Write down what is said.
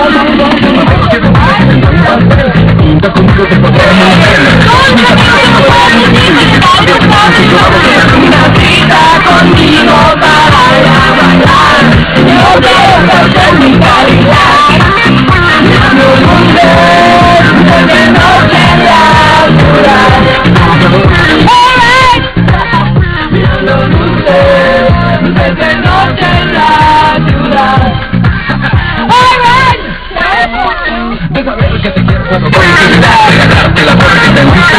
Conmigo para ir a bailar, yo quiero hacer mi caridad. No bundes, porque no quería durar. No bundes, porque no quería durar. De saber que te quiero cuando voy a regalarte la muerte de